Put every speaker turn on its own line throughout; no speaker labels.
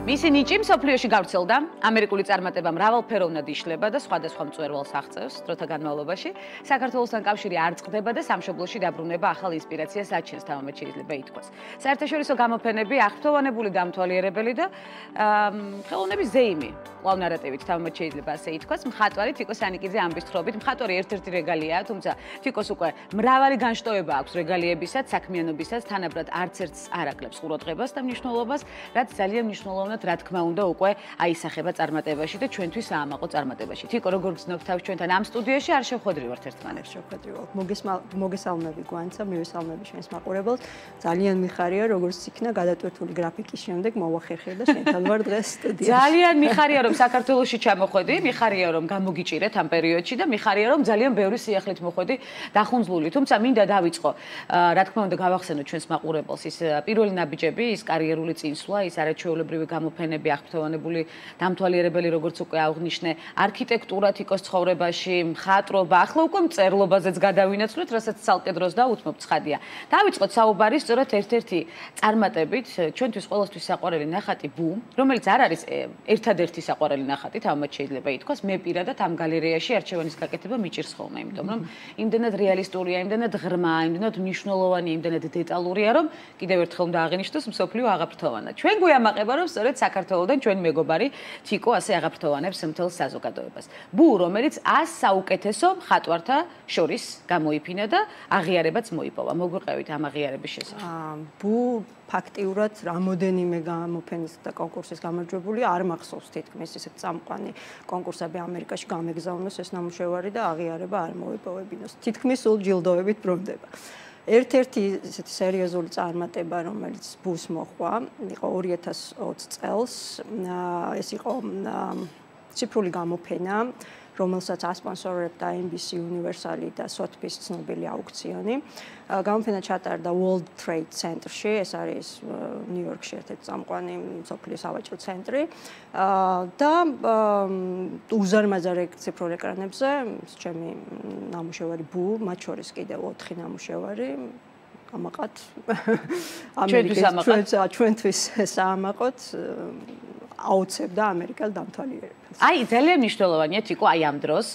მისი ნიჭი მსოფლიოში გავრცელდა. ამერიკული წარმატება მრავალფეროვნად იშლება და სხვადასხვა მწვერვალს აღწევს დროთა განმავლობაში. საქართველოსთან კავშირი არ წყდება და სამშობლოში დაბრუნება ახალ ინსპირაციას აჩენს, თამამად შეიძლება ითქვას. საერთაშორისო გამოფენები, აღფრთოვანებული დამთვალიერებელი და ხელოვნების ზეიმი. კვლავ ნარატივით თამამად შეიძლება ასე ითქვას. მხატვარი თიკო სანიკიძე ამბის თხრობით, მხატვარი ერთ-ერთი რეგალიაა, თუმცა თიკოს უკვე მრავალი განშტოება აქვს რეგალიებისაც, საქმიანობისაც, თანაბრად არც ერთს არ აკლებს ყურადღებას და მნიშვნელობას, რაც ძალიან მნიშვნელოვანია რა თქმა უნდა უკვე აისახება წარმატებაში და ჩვენთვის აამაყო წარმატებაში. თიკო, როგორ გრძნობთ თავს ჩვენთან ამ სტუდიაში, არ შევხვედრივართ ერთმანეთს.
შევხვედრივართ. მოგესალმები გვანცა, მივესალმები ჩვენს მაყურებელს. ძალიან მიხარია, როგორც იქნა გადატვირთული გრაფიკის შემდეგ მოვახერხე და შენთან ვარ დღეს სტუდიაში.
ძალიან მიხარია, რომ საქართველოში ჩამოხვედი, მიხარია, რომ გამოგიჭირეთ ამ პერიოდში და მიხარია, რომ ძალიან ბევრი სიახლით მოხვედი დახუნძლული. თუმცა მინდა დავიწყო, რა თქმა უნდა, გავახსენო ჩვენს მაყურებელს ის პირველი ნაბიჯები, ის კარიერული წინსვლა, ის არაჩვეულებრივი გამოფენები, აღფრთოვანებული დამთვალიერებელი, როგორც უკვე აღნიშნე, არქიტექტურა თიკოს ცხოვრებაში, მხატვრობა, ახლა უკვე მწერლობაზეც გადავინაცვლეთ, რასაც ცალკე დროს დაუთმობ ცხადია. დავიწყოთ საუბარი სწორედ ერთ-ერთი წარმატებით, ჩვენთვის ყოველთვის საყვარელი ნახატი ბუ, რომელიც არ არის ერთადერთი საყვარელი ნახატი, თამამად შეიძლება ითქვას, მე პირადად ამ გალერეაში არჩევანის გაკეთება მიჭირს ხოლმე, იმიტომ რომ იმდენად რეალისტურია, იმდენად ღრმაა, იმდენად მნიშვნელოვანია, იმდენად დეტალურია, რომ კიდევ ერთხელ უნდა აღინიშნოს მსოფლიო აღაფრთოვანა. ჩვენ გვიამაყება, რომ სწორედ საქართველოდან ჩვენ მეგობარი თიკო ასე აღაფრთოვანებს მთელ საზოგადოებას. ბუ, რომელიც 100 საუკეთესო მხატვართა შორის გამოიფინა და აღიარებაც მოიპოვა. მოგვიყევით ამ აღიარების შესახებ.
ბუ ფაქტიურად რამოდენიმე გამოფენის და კონკურსის გამარჯვებული არ მახსოვს თითქმის ისეთ წამყვანი კონკურსები ამერიკაში გამეგზავნოს ეს ნამუშევარი და აღიარება არ მოიპოვებინოს. თითქმის სულ ჯილდოებით ბრუნდება. ერთ-ერთი ესეთი სერიოზული წარმატება, რომელიც ბუს მოჰყვა, იყო 2020 წელს. ეს იყო ციფრული გამოფენა, რომელსაც ასპონსორებდა NBC Universal და სოთბის ცნობილი აუქციონი. გამოფენა ჩატარდა World Trade Center-ში, ეს არის ნიუ-იორკში ერთ-ერთი წამყვანი მსოფლიო სავაჭრო ცენტრი. და უზარმაზარ ციფრულ ეკრანებზე ჩემი ნამუშევარი ბუ, მათ შორის კიდევ 4 ნამუშევარი ამაყად ჩვენთვის საამაყოთ აუცებდა ამერიკელ დამთვალიერებელს.
აი, ძალიან მნიშვნელოვანია თიკო აი ამ დროს.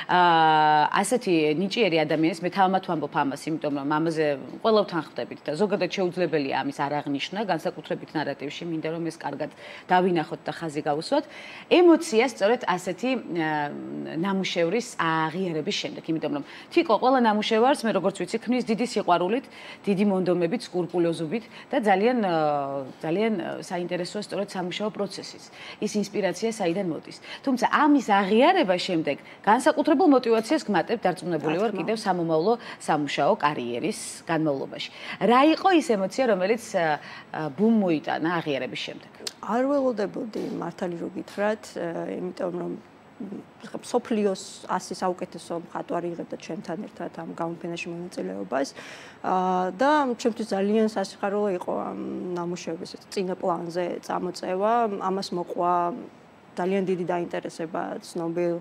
ასეთი ნიჭიერი ადამიანის მე თამამად ვამბობ ამას, იმიტომ რომ ამაზე ყველავთან ხვდებით და ზოგადად შეუძლებელია ამის არ აღნიშნა, განსაკუთრებით ნარატივში, მინდა რომ ეს კარგად დავინახოთ და ხაზი გავუსვათ. ემოცია სწორედ ასეთი ნამუშევრის აღიარების შემდეგ, იმიტომ რომ თიკო ყველა ნამუშევარს მე როგორც ვიცი, ქმნის დიდი სიყვარულით, დიდი მონდომებით, სკრუპულოზობით და ძალიან საინტერესოა სწორედ სამუშაო პროცესიც. ის ინსპირაცია საიდან მოდის. თუმცა ამის აღიარება შემდეგ განსაკუთრებულ მოტივაციას გმატებ დარწმუნებული ვარ კიდევ სამომავლო სამუშაო კარიერის განმავლობაში. რა იყო ის ემოცია, რომელიც ბუმ მოიტანა აღიარების შემდეგ?
არ ველოდებოდი მართალი რო გითხრათ, იმიტომ რომ სოფლიოს 100 საუკეთესო მხატვარი იღებდა ჩემთან ერთად ამ გამოფენაში მონაწილეობას და ჩემთვის ძალიან სასიხარულო იყო ამ ნამუშევრის წინა პლანზე წამოწევა, ამას მოყვა ძალიან დიდი დაინტერესება ცნობილ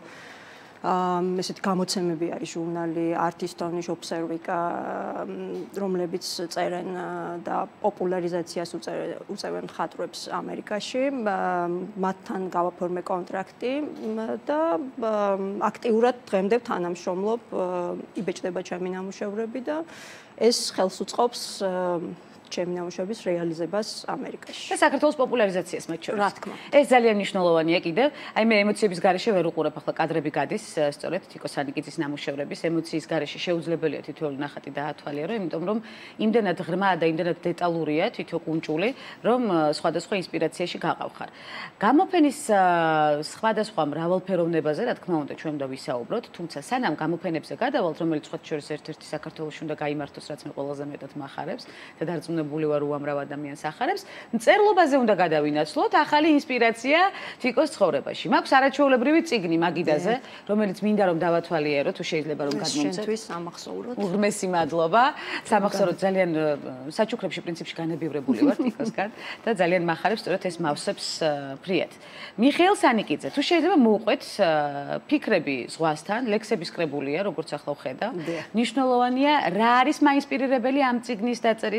ესეთი გამოცემები არის ჟურნალი Artistonish Observica, რომლებიც წერენ და პოპულარიზაციას უწევენ მხატვრებს ამერიკაში. მათთან გავაფორმე კონტრაქტი და აქტიურად დღემდე თანამშრომლობ, იბეჭდება ჩემი ნამუშევრები და ეს ხელს უწყობს ჩემი ნამუშევრების რეალიზებას ამერიკაში.
და საქართველოს პოპულარიზაციას მათ შორის.
რა თქმა უნდა.
ეს ძალიან მნიშვნელოვანია კიდევ. აი მე ემოციების გარეშე ვერ უყურებ, ახლა კადრები გადის სწორედ თიკო სანიკიძის ნამუშევრების ემოციის გარეშე შეუძლებელია თითოეული ნახატი დაათვალიერო, იმიტომ რომ იმდენად ღრმაა და იმდენად დეტალურია თითო კუნჭული, რომ სხვადასხვა ინსპირაციაში გაყავხარ. გამოფენის სხვადასხვა მრავალფეროვნებაზე, რა თქმა უნდა, ჩვენ უნდა ვისაუბროთ, თუმცა სანამ გამოფენებზე გადავალთ, რომელიც სხვა შორის ერთ-ერთი საქართველოში უნდა გაიმართოს, რაც მე ყველაზე მეტად მახარებს და დარწმუნებული ვარ უამრავ ადამიანს ახარებს, მწერლობაზე უნდა გადავინაცვლოთ ახალი ინსპირაცია თიკოს ცხოვრებაში. მაქვს არაჩვეულებრივი წიგნი მაგიდაზე, რომელიც მინდა რომ დავათვალიერო, თუ შეიძლება რომ გადმომცეთ.
შენთვის სამახსოვროდ.
უღრმესი მადლობა. სამახსოვროდ ძალიან საჩუქრებში პრინციპში განებივრებული ვარ თიკოსგან და ძალიან მახარებს სწორედ ეს მავსებს ფრიად. მიხეილ სანიკიძე, თუ შეიძლება მოუყვეთ ფიქრები ზღვასთან, ლექსების კრებულია, როგორც ახლა ვხედავ. მნიშვნელოვანია, რა არის მაინსპირირებელი ამ წიგნის დაწერისა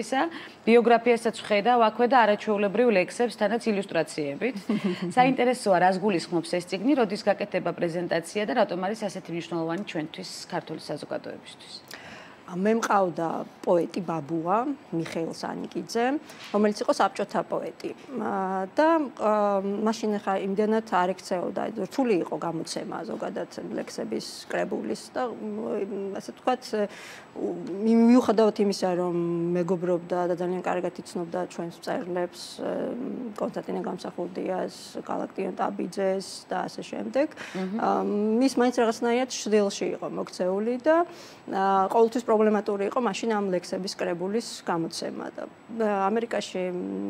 ბიოგრაფიასაც ვხედავ აქვე და არაჩვეულებრივ ლექსებს თანაც ილუსტრაციებით. საინტერესოა, რას გულისხმობს ეს წიგნი, როდის გაკეთდება პრეზენტაცია და რატომ არის ასეთი მნიშვნელოვანი ჩვენთვის ქართული საზოგადოებისთვის?
მე მყავდა პოეტი ბაბუა, მიხეილ სანიკიძე, რომელიც იყო საბჭოთა პოეტი. და მაშინ ხა იმდენად არ ექცეოდა, რთული იყო გამოცემა ზოგადად ლექსების კრებულის და ასე ვთქვათ, მიუხედავად იმისა, რომ მეგობრობდა და ძალიან კარგად იცნობდა ჩვენს მწერლებს, კონსტანტინე გამსახურდიას, გალაქტიონ ტაბიძეს და ასე შემდეგ, მის მაინც რაღაცნაირად შვილში იყო მოქცეული და ყოველთვის პრობლემატური იყო მაშინ ამ ლექსების კრებულის გამოცემა და ამერიკაში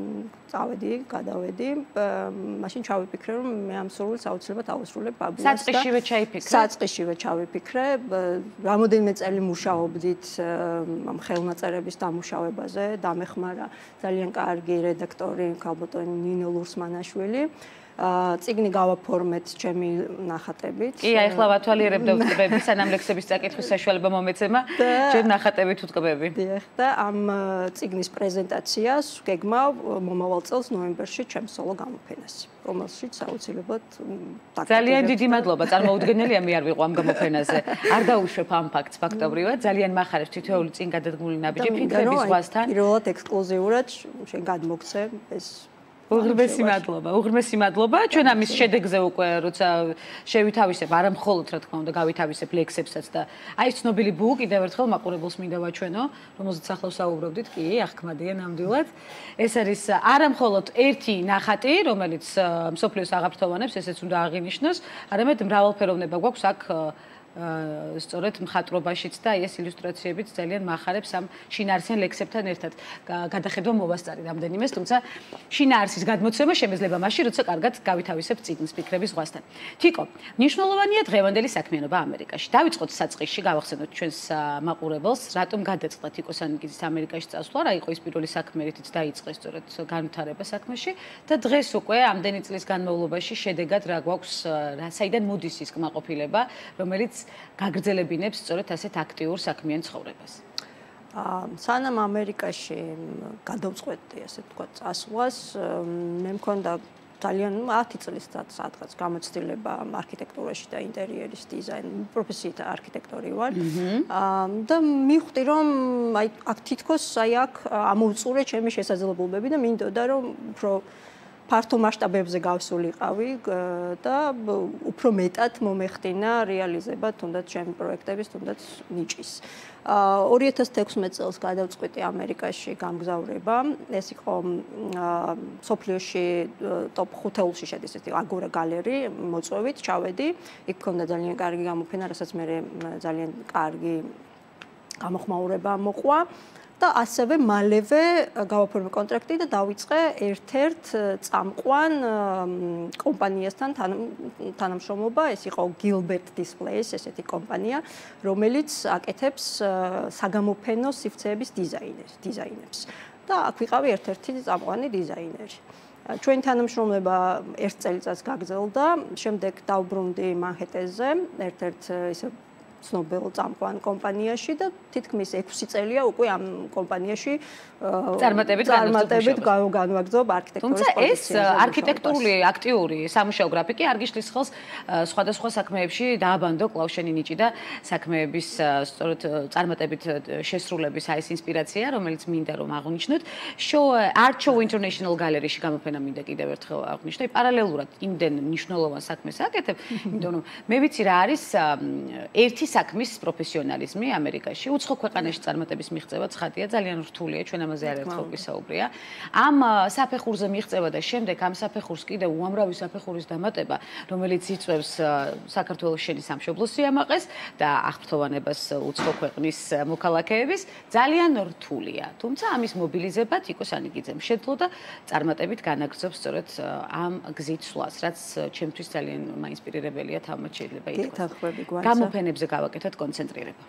გადავედი, მაშინ ჩავიფიქრე, რომ მე ამ სურვილს აუცილებლად ავუსრულებ ბაბუას და საწყისშივე ჩავიფიქრე, რამოდენიმე წელი მუშაობდით ამ ხელნაწერების დამუშავებაზე, დამეხმარა ძალიან კარგი რედაქტორი ქალბატონი ნინო ლურსმანაშვილი. წიგნი გავაფორმეთ ჩემი ნახატებით.
კი, ახლა ვათვალიერებდა ვტყბები, სანამ ლექსების წაკითხვის საშუალება მომეცემა, ჩემ ნახატებით ვტყბები.
დიახ, და ამ წიგნის პრეზენტაციას გეგმავ მომავალ წელს ნოემბერში ჩემს სოლო გამოფენას, რომელშიც აუცილებლად
ძალიან დიდი მადლობა, წარმოუდგენელია მე არ ვიყო ამ გამოფენაზე. არ დაუშვებ ამ ფაქტს ფაქტობრივად, ძალიან მახარებს თითოეული წინ გადადგმული ნაბიჯი ფიქრების ზღვასთან.
პირველად ექსკლუზიურად შენ გადმოგცე ეს
უღრმესი მადლობა. ჩვენ ამის შედეგზე უკვე როცა შევითავისებ, არა მხოლოდ რა თქმა უნდა, გავითავისებ ლექსებსაც და აი ცნობილი ბუ კიდევ ერთხელ მაყურებელს მინდა ვაჩვენო, რომელზეც ახლა ვსაუბრობდით, კი, ახმადია ნამდვილად. ეს არის არა მხოლოდ ერთი ნახატი, რომელიც მსოფლიოს აღაფრთოვანებს, ესეც უნდა აღინიშნოს, არამედ მრავალფეროვნება გვაქვს აქ სწორედ მხატვრობაშიც და ეს ილუსტრაციებიც ძალიან მახარებს ამ შინაარსიან ლექსებთან ერთად. გადახედვა მოვასწარი რამდენიმეს, თუმცა შინაარსის გადმოცემა შემეძლება მაშინ, როცა კარგად გავითავისებთ წიგნის ფიქრების ზღვასთან. თიკო, მნიშვნელოვანია დღევანდელი საქმიანობა ამერიკაში. დავიწყოთ საწყისში, გავახსენოთ ჩვენს მაყურებელს, რატომ გადაწყდა თიკო სანიკიძის ამერიკაში წასვლა, რა იყო ის პირველი საქმე, რითიც დაიწყეს სწორედ განვითარება საქმეში და დღეს უკვე ამდენი წლის განმავლობაში შედეგად რა გვაქვს, საიდან მოდის ის კმაყოფილება, რომელიც გაგრძელებინებს სწორედ ასეთ აქტიურ საქმიან ცხოვრებას.
სანამ ამერიკაში გადავწყვეტდი, ასე ვთქვათ, წასვლას, მე მქონდა ძალიან 10 წლის სადღაც გამოცდილება არქიტექტურაში და ინტერიერის დიზაინში, პროფესიით არქიტექტორი ვარ. და მივხვდი, რომ აი აქ თითქოს აქ ამოვწურე ჩემი შესაძლებლობები და მინდოდა, რომ უფრო ფართო მასშტაბებზე გავსულიყავი და უფრო მეტად მომეხდინა რეალიზება თუნდაც ჩემი პროექტების, თუნდაც ნიჭის. 2016 წელს გადავწყვიტე ამერიკაში გამგზავრება. ეს იყო სოფლიოში ტოპ 5-ში შედის ეს აგორა გალერი, მოწვევით ჩავედი. იქ მქონდა ძალიან კარგი გამოფენა, რასაც მე ძალიან კარგი გამოხმაურება მოყვა. და ასევე მალევე გავაფორმე კონტრაქტი და დავიწყე ერთ-ერთ წამყვან კომპანიასთან თანამშრომლობა. ეს იყო Gilbert Displays, ესეთი კომპანია, რომელიც აკეთებს საგამოფენო სივრცეების დიზაინებს. და აქ ვიყავი ერთ-ერთი წამყვანი დიზაინერი. ჩვენი თანამშრომლობა ერთ წელიწადს გაგრძელდა, შემდეგ დავბრუნდი მანჰეტენზე, ერთ-ერთ ისე ცნობილ წამყვან კომპანიაში და თითქმის 6 წელია უკვე ამ კომპანიაში
წარმატებით
განვაგრძობ არქიტექტურის
თუმცა ეს არქიტექტურული აქტიური სამუშაო გრაფიკი არ გიშლის ხელს სხვადასხვა საქმეებში დააბანდო კлау შენი ნიჭი და საქმეების სწორედ წარმატებით შესრულების აი ეს ინსპირაცია, რომელიც მინდა რომ აღვნიშნოთ. Art Show International Gallery-ში გამოფენა მინდა კიდევ ერთხელ აღვნიშნო. პარალელურად იმდენ მნიშვნელოვან საქმეს აკეთებ, იმიტომ რომ მე ვიცი რა არის ერთი საქმის პროფესიონალიზმი ამერიკაში. უცხო ქვეყანაში წარმატების მიღწევა ცხადია, ძალიან რთულია, ჩვენ ამაზე არაერთხელ ვისაუბრია. ამ საფეხურზე მიღწევა და შემდეგ ამ საფეხურს კიდევ უამრავი საფეხურის დამატება, რომელიც იწვევს საქართველოს შენი სამშობლოს სიამაყეს და აღფრთოვანებას უცხო ქვეყნის მოქალაქეების, ძალიან რთულია. თუმცა ამის მობილიზება თიკო სანიკიძემ შეძლო და წარმატებით განაგრძობს სწორედ ამ გზით სვლას, რაც ჩემთვის ძალიან მაინსპირირებელია, თამამად შეიძლება ითქვას. გამოფენებზე გავაკეთოთ კონცენტრირება.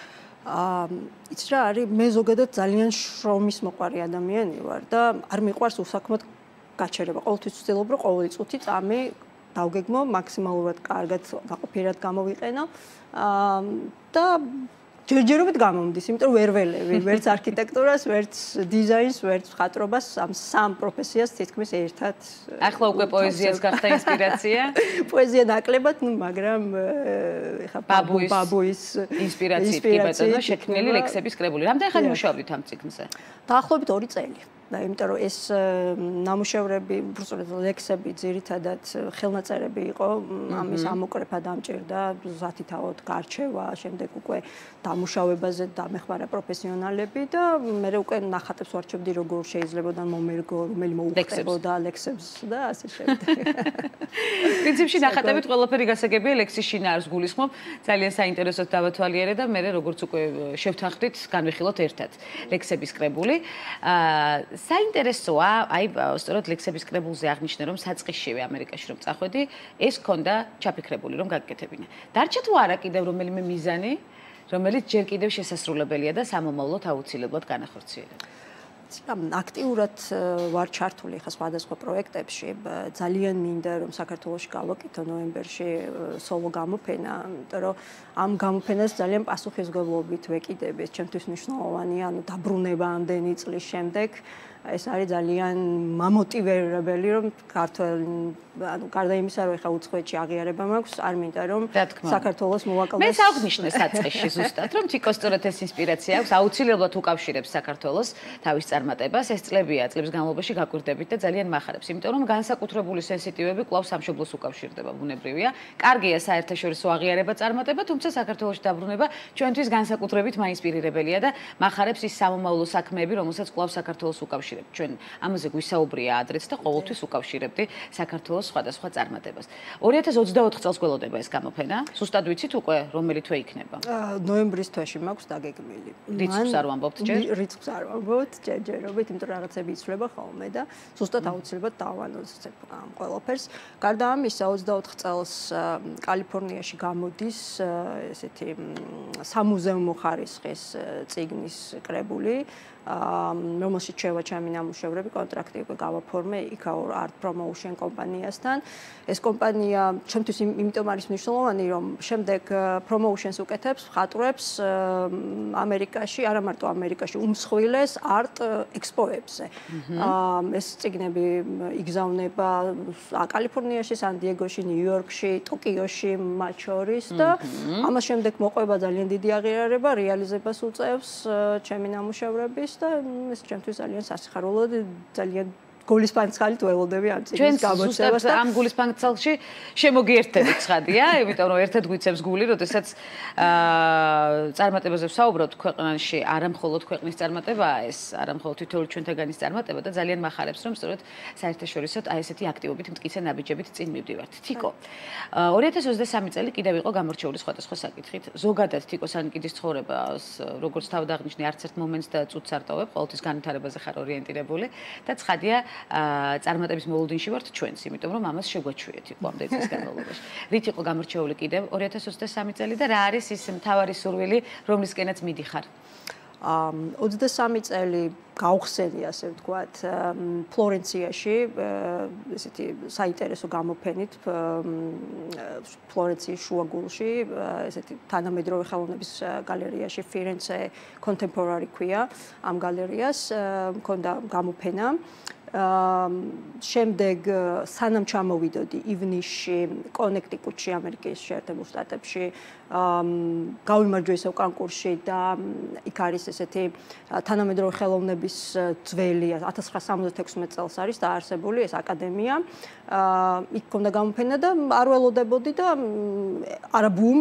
იცი რა არის, მე ზოგადად ძალიან შრომის მოყვარი ადამიანი ვარ და არ მიყვარს უსაქმოდ გაჩერება. ყოველთვის ვცდილობ, რომ ყოველი წუთი წამი დავგეგმო, მაქსიმალურად კარგად, გაყოფიერად გამოვიყენო და ჯერჯერობით გამომდის, იმიტომ რომ ვერ ველევი, ვერც არქიტექტურას, ვერც დიზაინს, ვერც მხატვრობას, ამ სამ პროფესიას თითქმის ერთად.
ახლა უკვე პოეზიაც გახდა ინსპირაცია?
პოეზია ნაკლებად, მაგრამ ეხა ბაბუის
ინსპირაციით კი ბატონო შექმნილი ლექსების კრებული. რამდენი ხანი მუშაობდით ამ წიგნზე?
დაახლოებით 2 წელი. და იმიტომ რომ ეს ნამუშევრები, უბრალოდ ლექსები ძირითადად ხელნაწერები იყო, ამის ამოკრეფა დამჭირდა, ზათითაოდ გარჩევა, შემდეგ უკვე დამუშავებაზე დამეხმარა პროფესიონალები და მე უკვე ნახატებს ვარჩევდი როგორ შეიძლებოდა მომერგო, რომელი მოუხდებოდა ლექსებს და ასე შემდეგ.
პრინციპში ნახატებით ყველაფერი გასაგებია, ლექსის შინა არს გულისხმობ, ძალიან საინტერესოდ დავათვალიერე და მე როგორც უკვე შევთანხმდით, განვიხილოთ ერთად ლექსების კრებული. საინტერესოა, აი, სწორედ ლექსების კრებულზე აღნიშნე, რომ საწყისშივე ამერიკაში რომ წახვედი, ეს ქონდა ჩაფიქრებული, რომ გაგკეთებინა. დარჩა თუ არა კიდევ რომელიმე მიზანი, რომელიც ჯერ კიდევ შესასრულებელია და სამომავლოდ აუცილებლად განახორციელება?
აქტიურად ვარ ჩართული ხა სხვადასხვა პროექტებში. ძალიან მინდა რომ საქართველოში გავაკეთო ნოემბერში სოლო გამოფენა, იმიტომ რომ ამ გამოფენას ძალიან პასუხისმგებლობით ვეკიდები. ეს ჩემთვის მნიშვნელოვანია, ანუ დაბრუნება ამდენი წლის შემდეგ. ეს არის ძალიან მამოტივირებელი, რომ ქართველი, ანუ გარდა იმისა, რომ ეხა უცხოეთში აღიარება მაქვს, არ მინდა რომ საქართველოს მოვაკლდეს.
მე საუბრნიშნე საწყისში ზუსტად, რომ თიკო სწორედ ეს ინსპირაცია აქვს, აუცილებლად უკავშირებს საქართველოს თავის წარმატებას, ეს წლებია, წლების განმავლობაში გაკვირდებით და ძალიან მახარებს, იმიტომ რომ განსაკუთრებული სენსიტივები კვლავ სამშობლოს უკავშირდება, ბუნებრივია. კარგია საერთაშორისო აღიარება, წარმატება, თუმცა საქართველოში დაბრუნება ჩვენთვის განსაკუთრებით მაინსპირირებელია და მახარებს ის სამომავლო საქმეები, რომელსაც კვლავ საქართველოს უკავშირებს. ჩვენ ამაზე გვისაუბრია ადრეც და ყოველთვის უკავშირებდი საქართველოს სხვადასხვა წარმატებას. 2024 წელს გველოდება ეს გამოფენა. ზუსტად ვიცით უკვე რომელი თვე იქნება?
ნოემბრის თვეში მაქვს დაგეგმილი.
რიცხვს არ ვამბობთ ჯერ?
რიცხვს არ ვამბობთ ჯერჯერობით, იმიტომ რომ რაღაცები იცვლება ხოლმე და ზუსტად აუცილებლად დავანონსებ ამ ყველაფერს. გარდა ამისა 24 წელს კალიფორნიაში გამოდის ესეთი სამუზეუმო ხარისხის წიგნის კრებული. რომელშიც შევა ჩემი ნამუშევრები, კონტრაქტი უკვე გავაფორმე იქაო art promotion კომპანიასთან. ეს კომპანია ჩემთვის იმიტომ არის მნიშვნელოვანი, რომ შემდეგ promotions უკეთებს მხატვრებს ამერიკაში, არა მარტო ამერიკაში, უმსხვილეს art expo-ებზე. ეს წიგნები იგზავნება კალიფორნიაში, სან-დიეგოში, ნიუ-იორკში, ტოკიოში მათ შორის და ამას შემდეგ მოყვება ძალიან დიდი აღიარება, რეალიზებას უწევს ჩემი ნამუშევრების და ეს ჩემთვის ძალიან სასიხარულო და ძალიან გულისფანცხალით ველოდები ამ წიგნის გამოცემას და
ამ გულისფანცხალში შემოგიერთებით ცხადია, იმიტომ რომ ერთად გვიცემს გული, როდესაც წარმატებაზე ვსაუბრობთ ქვეყანაში, არა მხოლოდ ქვეყნის წარმატებაა ეს, არა მხოლოდ თითოეული ჩვენთაგანის წარმატება და ძალიან მახარებს, რომ სწორედ საერთაშორისო აი ესეთი აქტივობით, მტკიცე ნაბიჯებით წინ მივდივართ. თიკო. 2023 წელი კიდევ იყო გამორჩეული სხვადასხვა საკითხით. ზოგადად თიკო სანიკიძის ცხოვრებას, როგორც თავად აღნიშნე, არც ერთ მომენტს და წუთს არ ტოვებ, ყოველთვის განვითარებაზე ხარ ორიენტირებული და ცხადია წარმატების მოლოდინში ვართ ჩვენც, იმიტომ რომ ამას შეგვაჩვიეთ იყო ამდენი წლის განმავლობაში. რით იყო გამორჩეული კიდევ 2023 წელი და რა არის ის მთავარი სურვილი, რომლისკენაც მიდიხარ?
23 წელი გავხსენი, ასე ვთქვათ, ფლორენციაში, ესეთი საინტერესო გამოფენით ფლორენციის შუაგულში, ესეთი თანამედროვე ხელოვნების გალერეაში, Firenze Contemporary ქვია ამ გალერეას, მქონდა გამოფენა. შემდეგ სანამ ჩამოვიდოდი ივნისში კონექტიკუტში ამერიკის შეერთებულ შტატებში გავიმარჯვე ისევ კონკურსში და იქ არის ესეთი თანამედროვე ხელოვნების ძველი 1976 წელს არის დაარსებული ეს აკადემია. იქ მქონდა გამოფენა და არ ველოდებოდი და არა ბუმ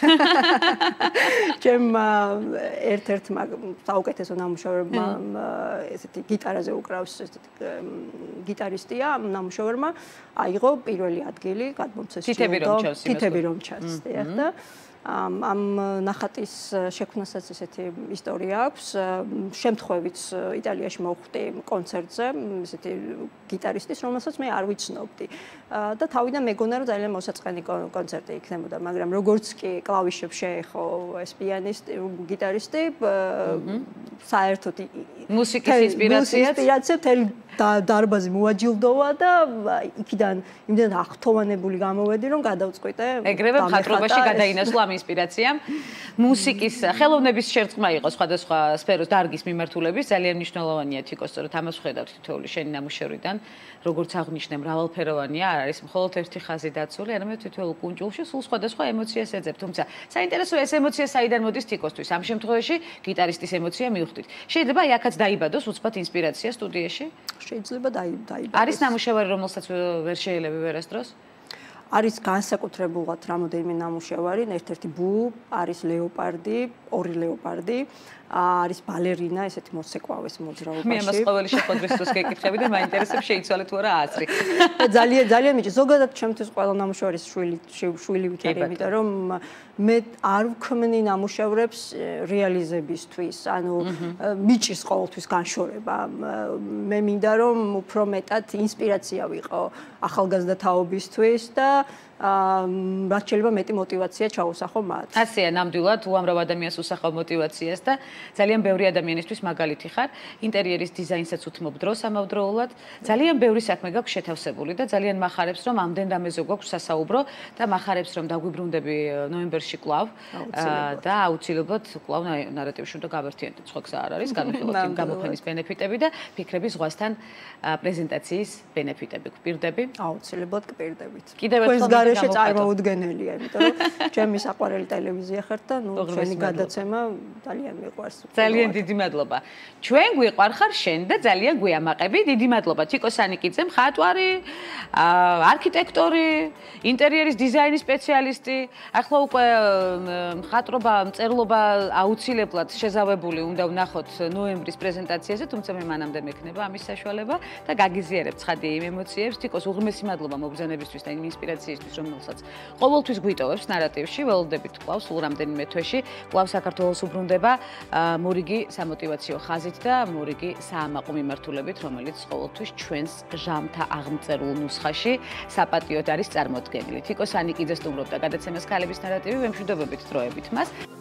ჩემ ერთ-ერთმა საუკეთესო ნამუშევრებმა ესეთი გიტარაზე უკრავს ესეთი გიტარისტია ნამუშევრმა აიღო პირველი ადგილი გადმოცეს თითები რომ ჩანს და ამ ნახატის შექმნასაც ესეთი ისტორია აქვს. შემთხვევით იტალიაში მოვხვდი კონცერტზე ესეთი გიტარისტის, რომელსაც მე არ ვიცნობდი. და თავიდან მეგონა რომ ძალიან მოსაწყენი კონცერტი იქნებოდა, მაგრამ როგორც კი კლავიშებს შეეხო ეს პიანისტი, გიტარისტი, საერთოდ
მუსიკის ინსპირაცია
დარბაზი მოაჯილდოვა და იქიდან იმდენად აღთოვანებული გამოვედი, რომ გადავწყვიტე.
ეგრევე მხატვრობაში გადაინაცვლა ამ ინსპირაციამ. მუსიკის ხელოვნების შერწყმა იყო სხვადასხვა სფეროს დარგის მიმართულების, ძალიან მნიშვნელოვანია თიკო, სწორედ ამას ვხედავთ თითოეული შენი ნამუშევრიდან, როგორც აღნიშნე, მრავალფეროვანია, არ არის მხოლოდ ერთი ხაზი დაცული, არამედ თითოეულ კუნჭულში სულ სხვადასხვა ემოციას ეძებ. თუმცა საინტერესოა ეს ემოცია საიდან მოდის თიკოსთვის. ამ შემთხვევაში გიტარისტის ემოცია მივხვდით. შეიძლება აქაც დაიბადოს უცბად ინსპირაცია სტუდიაში?
შეიძლება დაიბადოს.
არის ნამუშევარი, რომელსაც ვერ შეიძლება ვერასდროს?
არის განსაკუთრებულად რამოდენიმე ნამუშევარი, ერთ-ერთი ბუ, არის ლეოპარდი, ორი ლეოპარდი, არის ბალერინა, ესეთი მოცეკვავის მოძრაობაში.
მე ამას ყოველი შეხვედრის დროს გეკითხები და მაინტერესებს შეიცვალე თუ არა აზრი.
ძალიან მიჭი. ზოგადად ჩემთვის ყველა ნამუშევარის შვილი ვიქარი, იმიტომ რომ მე არ ვქმნი ნამუშევრებს რეალიზებისთვის, ანუ მიჭის ყოველთვის განშორება. მე მინდა რომ უფრო მეტად ინსპირაცია ვიყო ახალგაზრდა თაობისთვის და რაც შეიძლება მეტი მოტივაცია ჩაუსახო მათ.
ასეა, ნამდვილად უამრავ ადამიანს უსახავ მოტივაციას და ძალიან ბევრი ადამიანისთვის მაგალითი ხარ. ინტერიერის დიზაინსაც უთმობ დროს ამავდროულად. ძალიან ბევრი საქმე გაქვს შეთავსებული და ძალიან მახარებს, რომ ამდენ რამეზე გვაქვს სასაუბრო და მახარებს, რომ დაგვიბრუნდები ნოემბერში კვლავ და აუცილებლად კვლავ ნარატივში უნდა გავერთიანდეთ, სხვა გზა არ არის, განვიხილოთ იმ გამოფენის ბენეფიტები და ფიქრები ზღვასთან პრეზენტაციის ბენეფიტები. გვპირდები?
აუცილებლად გპირდებით.
კიდევ ერთხელ
გარეშე წარმოუდგენელია, იმიტომ რომ ჩემი საყვარელი ტელევიზია ხარ და ნუ ჩვენი გადაცემა ძალიან მიყვარს.
ძალიან დიდი მადლობა. ჩვენ გვიყვარხარ შენ და ძალიან გვიამაყები. დიდი მადლობა თიკო სანიკიძე, მხატვარი, არქიტექტორი, ინტერიერის დიზაინის სპეციალისტი. ახლა უკვე მხატვრობა, მწერლობა აუცილებლად შეზავებული უნდა ვნახოთ ნოემბრის პრეზენტაციაზე, თუმცა მე მანამდე მექნება ამის საშუალება და გაგიზიარებ ცხადი იმ ემოციებს. თიკოს უღრმესი მადლობა მობრძანებისთვის და იმ ინსპირაციისთვის, რომელსაც ყოველთვის გვიტოვებს ნარატივში. ველოდებით კვლავ სულ რამდენიმე თვეში კვლავ საქართველოს უბრუნდება მორიგი სამოტივაციო ხაზით და მორიგი საამაყო მიმართულებით, რომელიც ყოველთვის ჩვენს ჟამთა აღმწერულ ნუსხაში საპატიოდ არის წარმოდგენილი. თიკო სანიკიძე სტუმრობდა გადაცემას ქალების ნარატივი, ვემშვიდობებით დროებით მას.